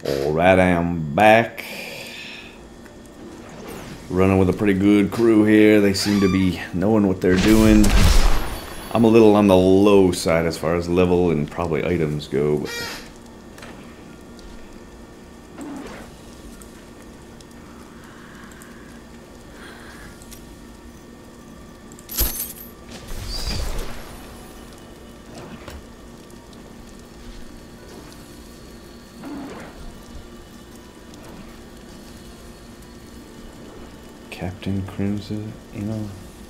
Alright, I am back. Running with a pretty good crew here. They seem to be knowing what they're doing. I'm a little on the low side as far as level and probably items go, but Captain Crimson, you know.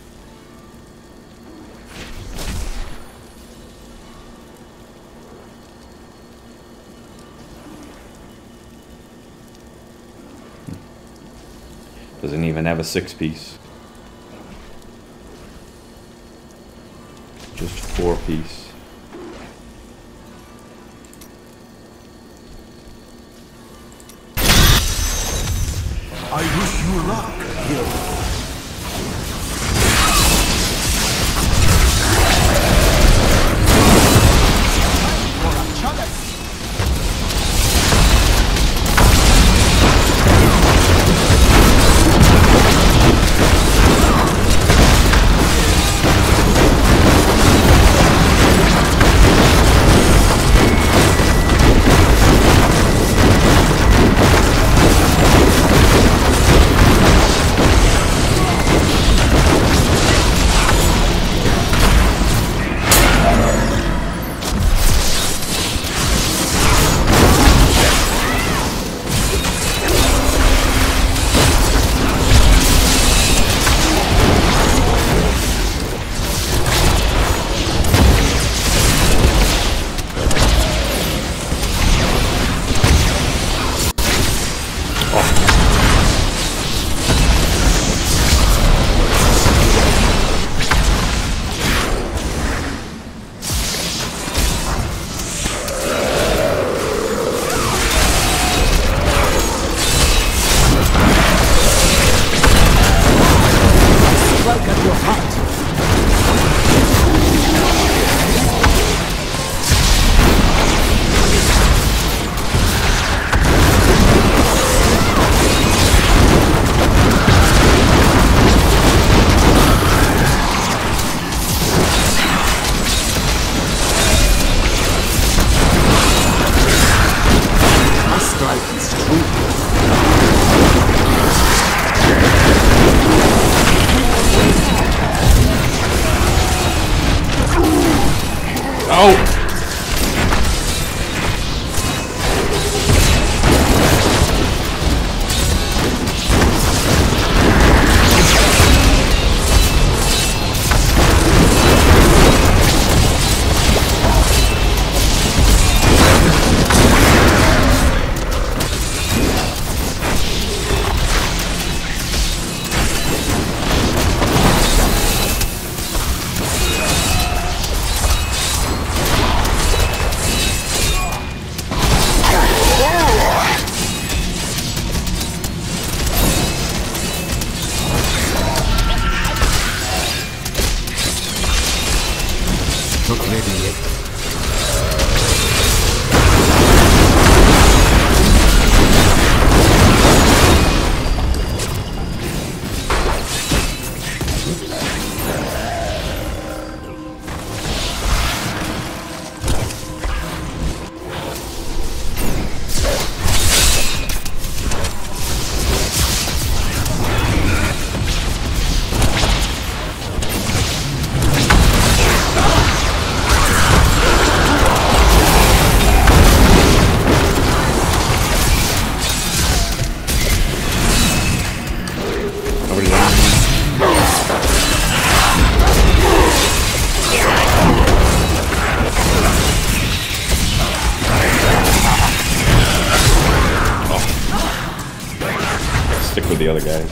Doesn't even have a 6-piece. Just 4-piece. I wish you luck, hero. Stick with the other guys.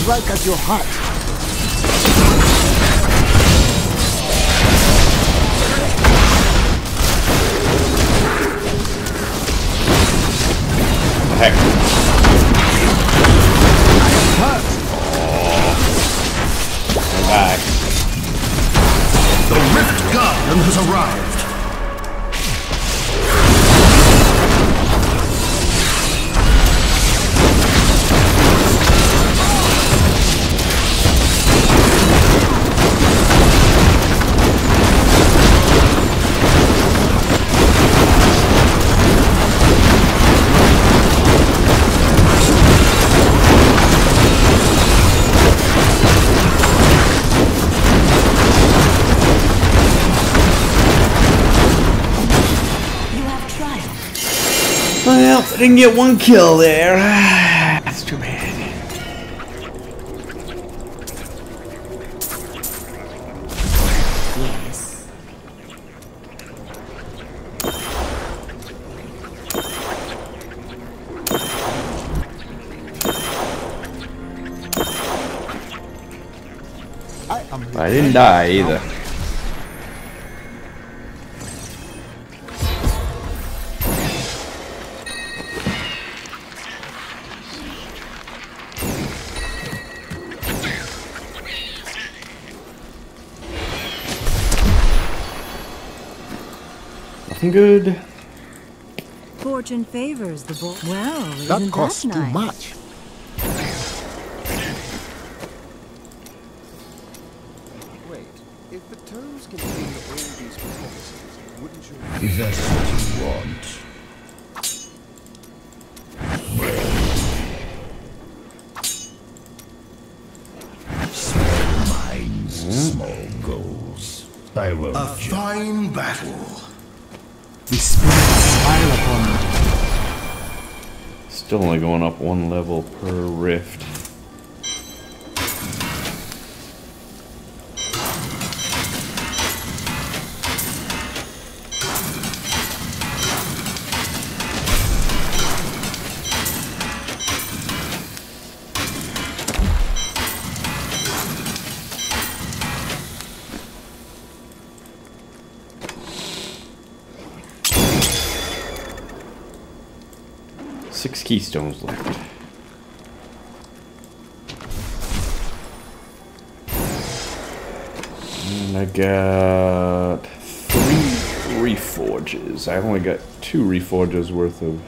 strike at your heart. Heck. Hurt. We're back. The Rift Guardian has arrived. Well, I didn't get one kill there. That's too bad. Yes. I didn't die either. Nothing good. Fortune favors the boy. Well, That isn't costs that too nice? much. Wait, if the tomes contain all these prophecies, wouldn't you... Is that what you want? Small minds, small goals. I will. A fine battle. The spirits smile upon me. Still only going up one level per rift. Six keystones left. And I got 3 reforges. I only got 2 reforges worth of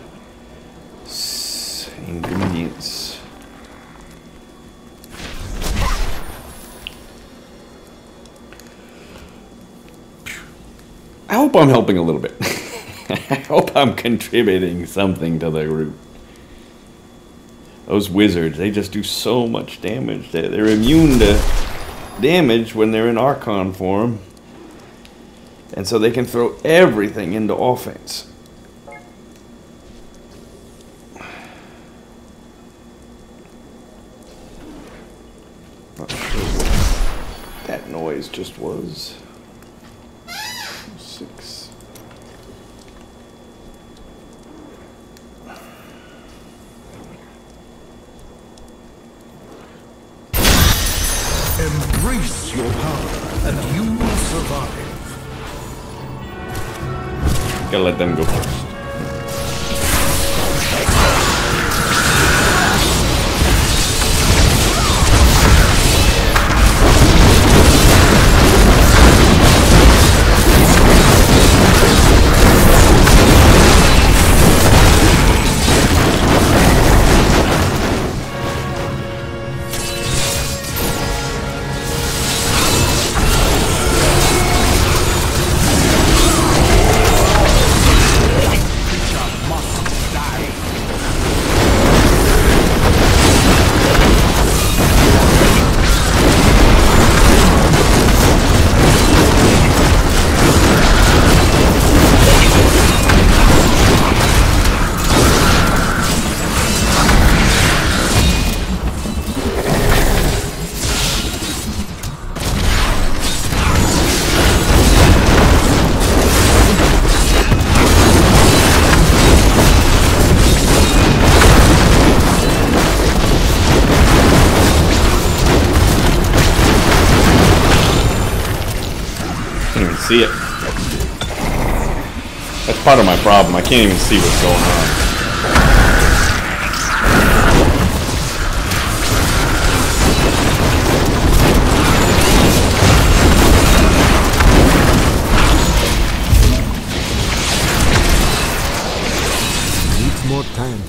ingredients. I hope I'm helping a little bit. I hope I'm contributing something to the group. Those wizards, they just do so much damage. They're immune to damage when they're in Archon form. And so they can throw everything into offense. Not sure what that noise just was. 6. Embrace your power, and you will survive. Gotta let them go first. see it. That's part of my problem. I can't even see what's going on. Need more time.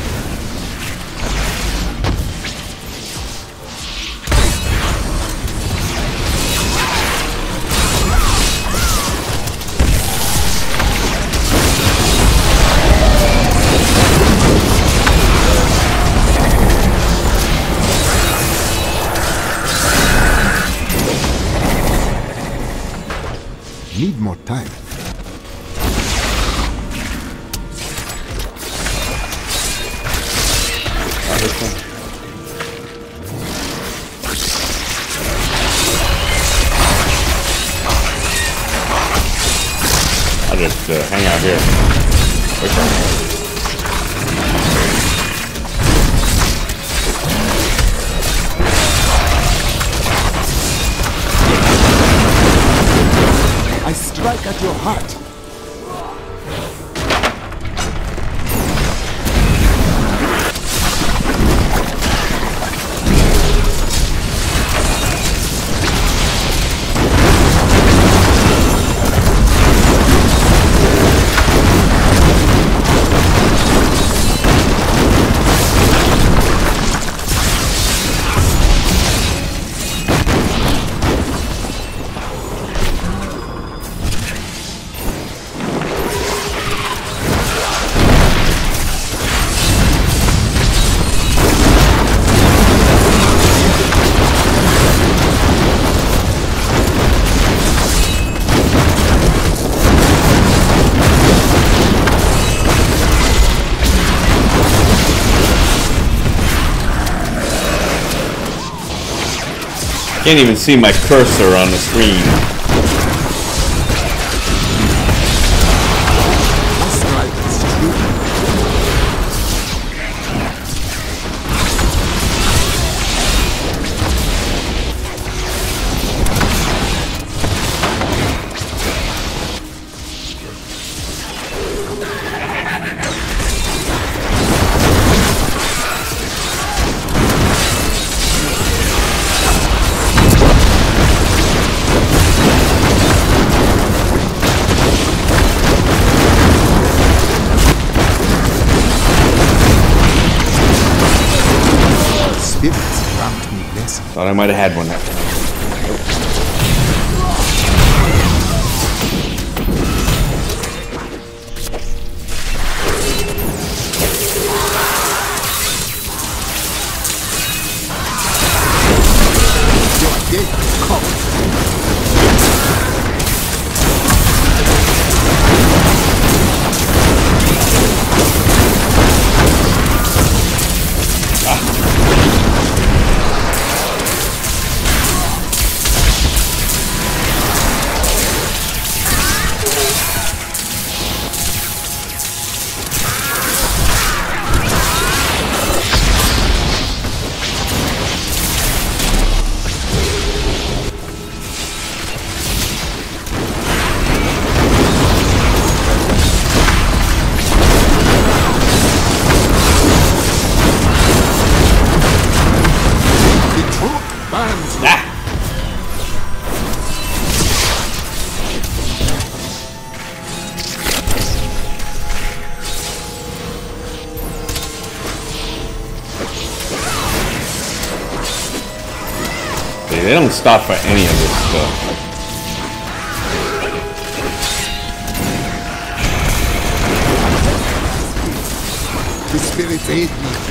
Need more time. I'll just hang out here. Wait for me. I strike at your heart. Can't even see my cursor on the screen. I strike is true. Thought I might have had one that time. They don't stop for any of this stuff. The spirit aid me.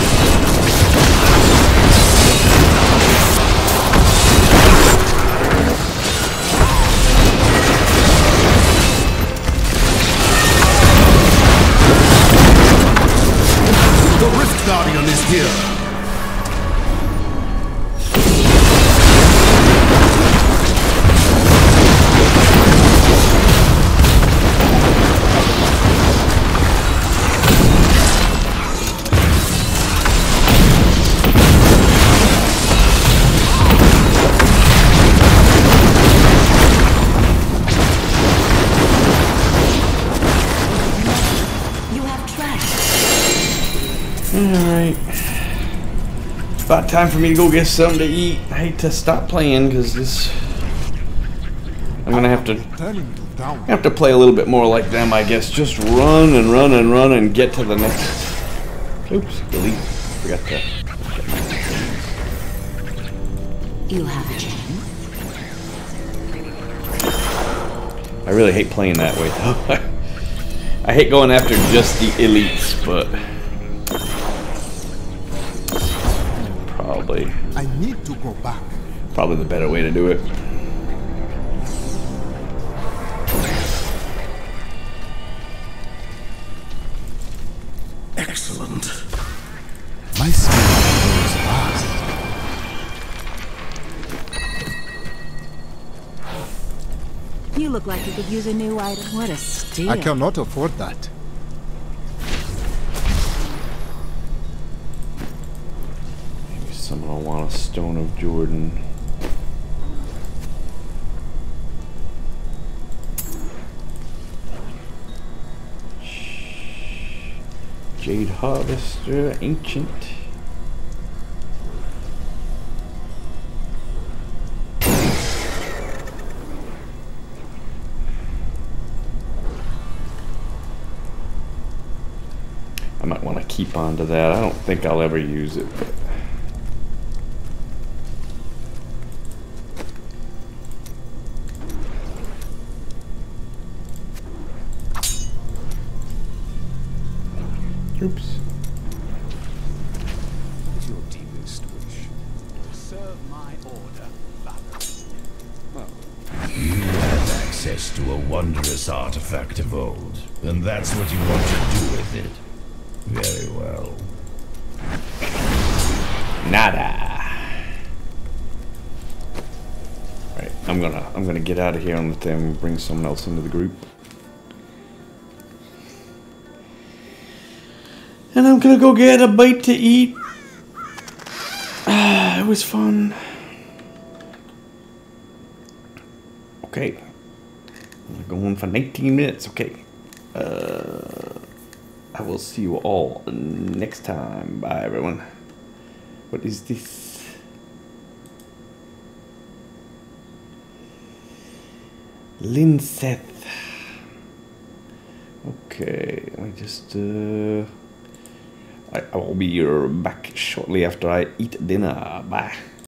The Rift Guardian is here. Alright. About time for me to go get something to eat. I hate to stop playing because this... I'm gonna have to play a little bit more like them, I guess. Just run and run and run and get to the next... Oops, delete. Forgot that. You have a chance. I really hate playing that way though. I hate going after just the elites, but I need to go back. probably the better way to do it. Excellent. My skill goes fast. You look like you could use a new item. What a steal. I cannot afford that. Maybe someone will want a Stone of Jordan. Jade Harvester, Ancient. I might want to keep on to that. I don't think I'll ever use it, but oops. What is your deepest wish? Serve my order, Valor. You have access to a wondrous artifact of old, and that's what you want to do with it. Very well. Nada. Right, I'm gonna get out of here and let them bring someone else into the group. And I'm gonna go get a bite to eat. It was fun. Okay. We're going for 19 minutes. Okay. I will see you all next time. Bye, everyone. What is this? Linseth. Okay, let me just I will be back shortly after I eat dinner. Bye.